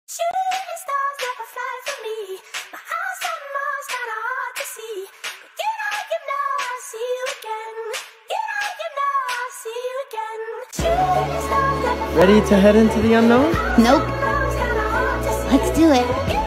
Shooting stars never fly for me. My house on Mars kinda hard to see. But you know, I'll see you again. You know, I'll see you again. Shooting stars never fly. Ready to head into the unknown? Nope. Let's do it.